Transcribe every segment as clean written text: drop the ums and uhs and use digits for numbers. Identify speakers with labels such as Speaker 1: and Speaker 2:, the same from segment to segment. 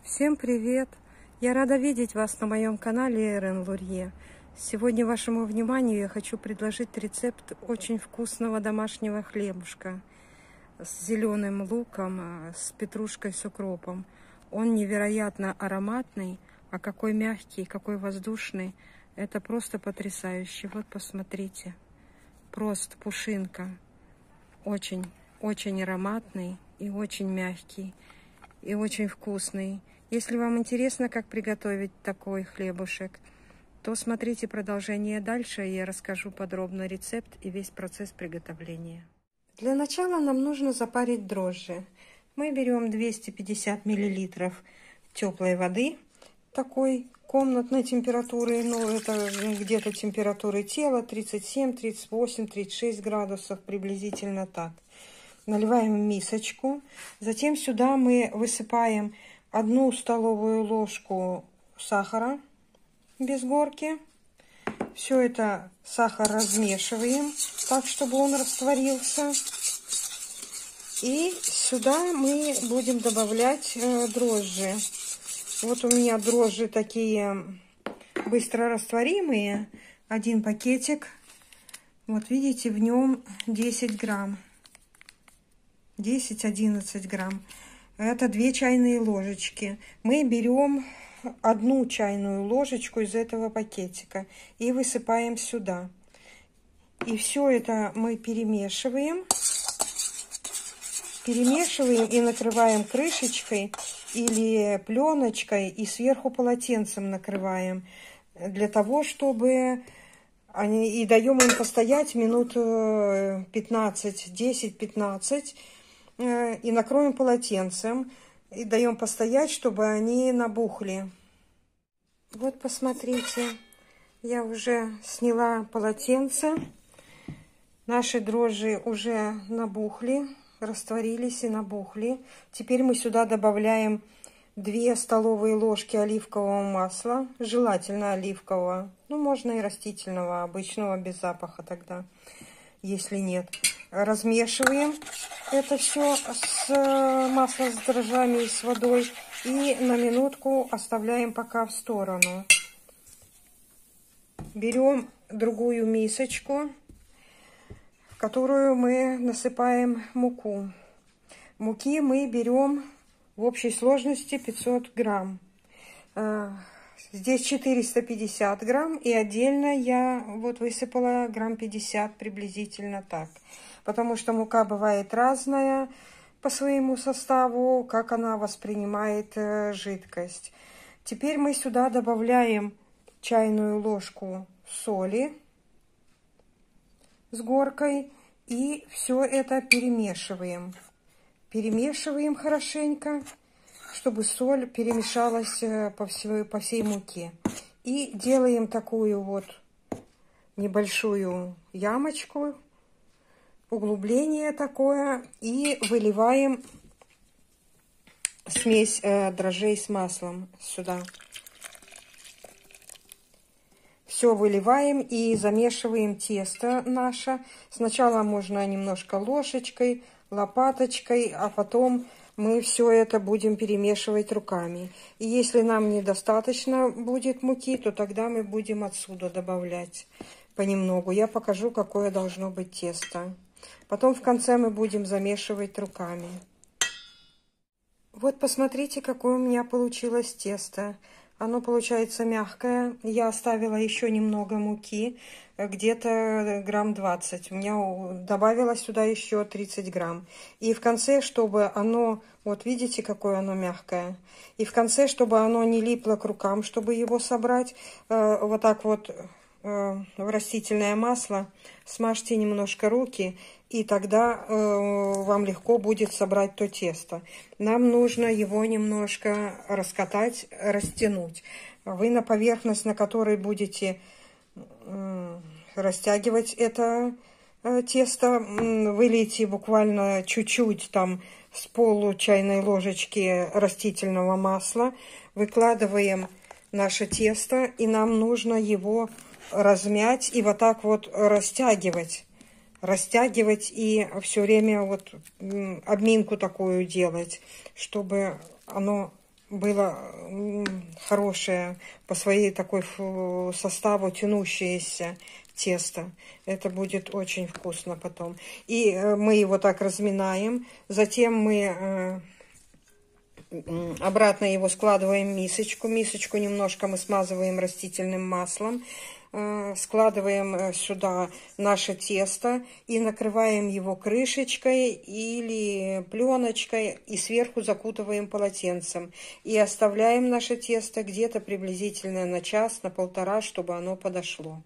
Speaker 1: Всем привет! Я рада видеть вас на моем канале Эрен Лурье. Сегодня вашему вниманию я хочу предложить рецепт очень вкусного домашнего хлебушка с зеленым луком, с петрушкой, с укропом. Он невероятно ароматный, а какой мягкий, какой воздушный. Это просто потрясающе. Вот посмотрите. Просто пушинка. Очень ароматный и очень мягкий. И очень вкусный. Если вам интересно, как приготовить такой хлебушек, то смотрите продолжение дальше, и я расскажу подробно рецепт и весь процесс приготовления. Для начала нам нужно запарить дрожжи. Мы берем 250 мл теплой воды, такой комнатной температуры, это где-то температуры тела 37, 38, 36 градусов, приблизительно так. Наливаем в мисочку, затем сюда мы высыпаем 1 столовую ложку сахара без горки. Все это сахар размешиваем так, чтобы он растворился. И сюда мы будем добавлять дрожжи. Вот у меня дрожжи такие быстро растворимые. 1 пакетик. Вот видите, в нем 10 грамм. 10-11 грамм. Это 2 чайные ложечки. Мы берем 1 чайную ложечку из этого пакетика и высыпаем сюда. И все это мы перемешиваем. Перемешиваем и накрываем крышечкой или пленочкой и сверху полотенцем накрываем. Для того, чтобы... И даем им постоять минут 15, 10-15. И накроем полотенцем. И даем постоять, чтобы они набухли. Вот посмотрите. Я уже сняла полотенце. Наши дрожжи уже набухли. Растворились и набухли. Теперь мы сюда добавляем 2 столовые ложки оливкового масла. Желательно оливкового. Можно и растительного, обычного, без запаха тогда, если нет. Размешиваем это все с маслом, с дрожжами и с водой. И на минутку оставляем пока в сторону. Берем другую мисочку, в которую мы насыпаем муку. Муки мы берем в общей сложности 500 грамм. Здесь 450 грамм, и отдельно я вот высыпала грамм 50 приблизительно так. Потому что мука бывает разная по своему составу, как она воспринимает жидкость. Теперь мы сюда добавляем чайную ложку соли с горкой и все это перемешиваем. Перемешиваем хорошенько, чтобы соль перемешалась по всей муке. И делаем такую вот небольшую ямочку, углубление такое, и выливаем смесь дрожжей с маслом сюда. Все выливаем и замешиваем тесто наше. Сначала можно немножко ложечкой, лопаточкой, а потом мы все это будем перемешивать руками. И если нам недостаточно будет муки, то тогда мы будем отсюда добавлять понемногу. Я покажу, какое должно быть тесто. Потом в конце мы будем замешивать руками. Вот посмотрите, какое у меня получилось тесто. Оно получается мягкое. Я оставила еще немного муки, где-то грамм 20. У меня добавила сюда еще 30 грамм. И в конце, чтобы оно, вот видите, какое оно мягкое. И в конце, чтобы оно не липло к рукам, чтобы его собрать, вот так вот в растительное масло смажьте немножко руки, и тогда вам легко будет собрать то тесто. Нам нужно его немножко раскатать, растянуть. Вы на поверхность, на которой будете растягивать это тесто, вылейте буквально чуть-чуть, там с полу чайной ложечки растительного масла, выкладываем наше тесто, и нам нужно его размять и вот так вот растягивать и все время вот обминку такую делать, чтобы оно было хорошее, по своей такой составу тянущееся тесто. Это будет очень вкусно потом. И мы его так разминаем. Затем мы обратно его складываем в мисочку. Мисочку немножко мы смазываем растительным маслом. Складываем сюда наше тесто и накрываем его крышечкой или пленочкой и сверху закутываем полотенцем. И оставляем наше тесто где-то приблизительно на час, на полтора, чтобы оно подошло.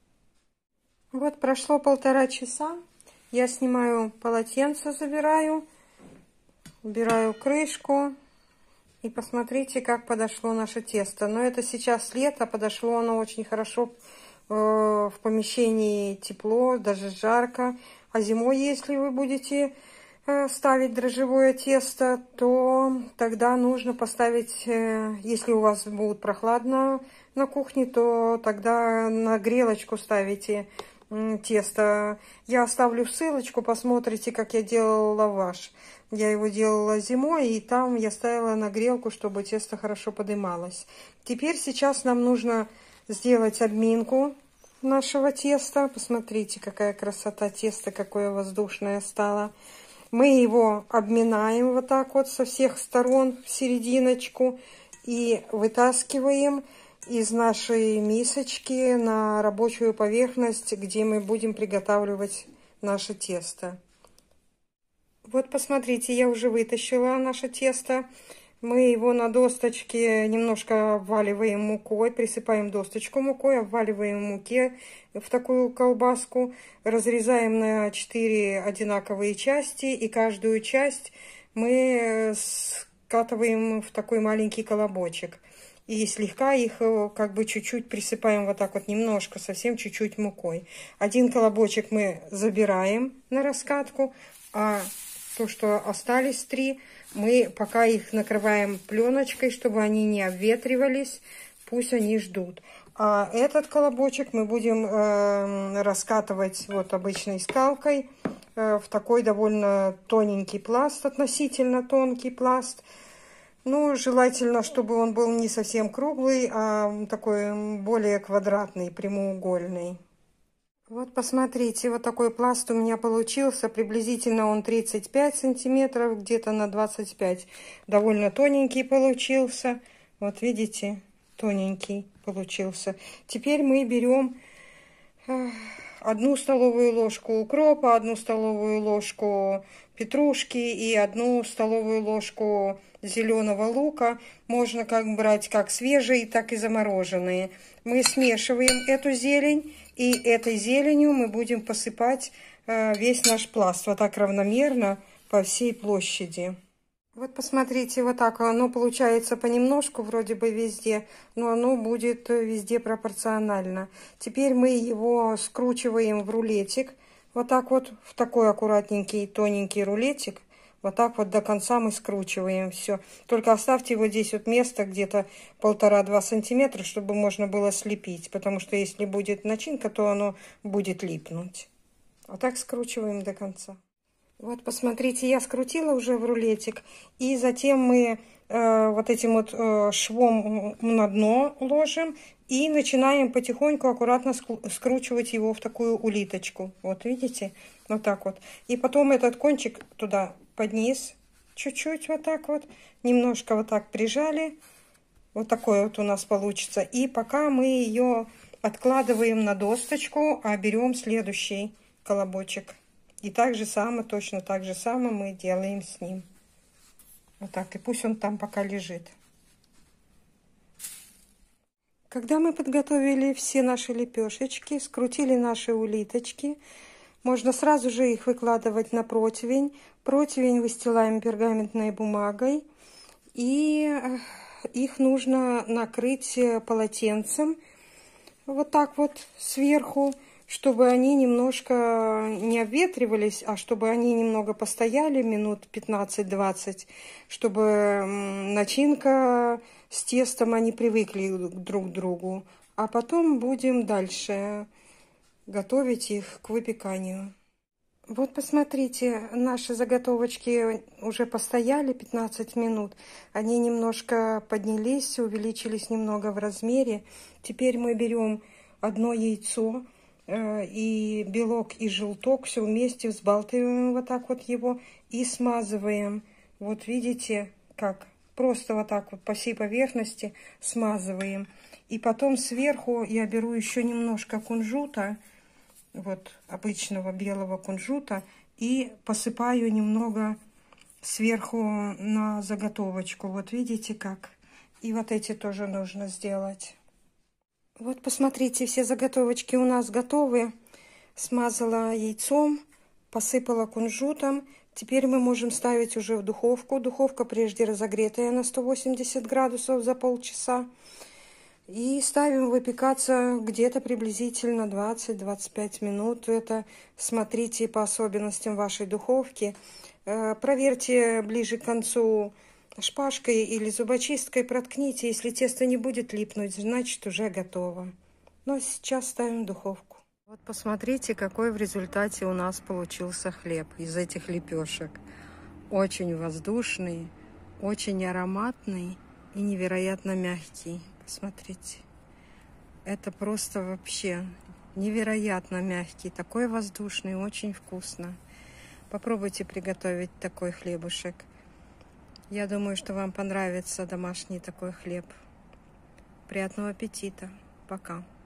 Speaker 1: Вот прошло 1,5 часа. Я снимаю полотенце, забираю, убираю крышку. И посмотрите, как подошло наше тесто. Но это сейчас лето, подошло оно очень хорошо. В помещении тепло, даже жарко. А зимой, если вы будете ставить дрожжевое тесто, то тогда нужно поставить, если у вас будет прохладно на кухне, то тогда на грелочку ставите тесто. Я оставлю ссылочку, посмотрите, как я делала лаваш. Я его делала зимой, и там я ставила на грелку, чтобы тесто хорошо подымалось. Теперь сейчас нам нужно сделать обминку нашего теста. Посмотрите, какая красота теста, какое воздушное стало. Мы его обминаем вот так вот со всех сторон в серединочку и вытаскиваем из нашей мисочки на рабочую поверхность, где мы будем приготавливать наше тесто. Вот посмотрите, я уже вытащила наше тесто. Мы его на досточке немножко обваливаем мукой, присыпаем досточку мукой, обваливаем в муке в такую колбаску, разрезаем на 4 одинаковые части, и каждую часть мы скатываем в такой маленький колобочек. И слегка их как бы чуть-чуть присыпаем вот так вот немножко, совсем чуть-чуть мукой. Один колобочек мы забираем на раскатку, а то, что остались 3, мы пока их накрываем пленочкой, чтобы они не обветривались, пусть они ждут. А этот колобочек мы будем раскатывать вот обычной скалкой в такой довольно тоненький пласт, относительно тонкий пласт. Ну, желательно, чтобы он был не совсем круглый, а такой более квадратный, прямоугольный. Вот посмотрите, вот такой пласт у меня получился. Приблизительно он 35 сантиметров, где-то на 25. Довольно тоненький получился. Вот видите, тоненький получился. Теперь мы берем 1 столовую ложку укропа, 1 столовую ложку петрушки и 1 столовую ложку зеленого лука. Можно как брать как свежие, так и замороженные. Мы смешиваем эту зелень. И этой зеленью мы будем посыпать весь наш пласт вот так равномерно по всей площади. Вот посмотрите, вот так оно получается понемножку вроде бы везде, но оно будет везде пропорционально. Теперь мы его скручиваем в рулетик, вот так вот, в такой аккуратненький тоненький рулетик. Вот так вот до конца мы скручиваем все. Только оставьте вот здесь вот место где-то 1,5–2 сантиметра, чтобы можно было слепить. Потому что если будет начинка, то оно будет липнуть. Вот так скручиваем до конца. Вот посмотрите, я скрутила уже в рулетик. И затем мы вот этим вот швом на дно ложим. И начинаем потихоньку аккуратно скручивать его в такую улиточку. Вот видите? Вот так вот. И потом этот кончик туда под низ, чуть-чуть вот так вот, немножко вот так прижали, вот такой вот у нас получится. И пока мы ее откладываем на досточку, а берем следующий колобочек. И так же самое, точно так же самое мы делаем с ним. Вот так, и пусть он там пока лежит. Когда мы подготовили все наши лепешечки, скрутили наши улиточки, можно сразу же их выкладывать на противень. Противень выстилаем пергаментной бумагой. И их нужно накрыть полотенцем. Вот так вот сверху, чтобы они немножко не обветривались, а чтобы они немного постояли, минут 15-20, чтобы начинка с тестом, они привыкли друг к другу. А потом будем дальше готовить их к выпеканию. Вот посмотрите, наши заготовочки уже постояли 15 минут. Они немножко поднялись, увеличились немного в размере. Теперь мы берем одно яйцо и белок, и желток. Все вместе взбалтываем вот так вот его и смазываем. Вот видите, как? Просто вот так вот по всей поверхности смазываем. И потом сверху я беру еще немножко кунжута. Вот обычного белого кунжута, и посыпаю немного сверху на заготовочку. Вот видите как? И вот эти тоже нужно сделать. Вот посмотрите, все заготовочки у нас готовы. Смазала яйцом, посыпала кунжутом. Теперь мы можем ставить уже в духовку. Духовка прежде разогретая на 180 градусов за полчаса. И ставим выпекаться где-то приблизительно 20-25 минут. Это смотрите по особенностям вашей духовки. Проверьте ближе к концу шпажкой или зубочисткой, проткните. Если тесто не будет липнуть, значит уже готово. Ну а сейчас ставим в духовку. Вот посмотрите, какой в результате у нас получился хлеб из этих лепешек. Очень воздушный, очень ароматный и невероятно мягкий. Смотрите, это просто вообще невероятно мягкий, такой воздушный, очень вкусно. Попробуйте приготовить такой хлебушек. Я думаю, что вам понравится домашний такой хлеб. Приятного аппетита. Пока.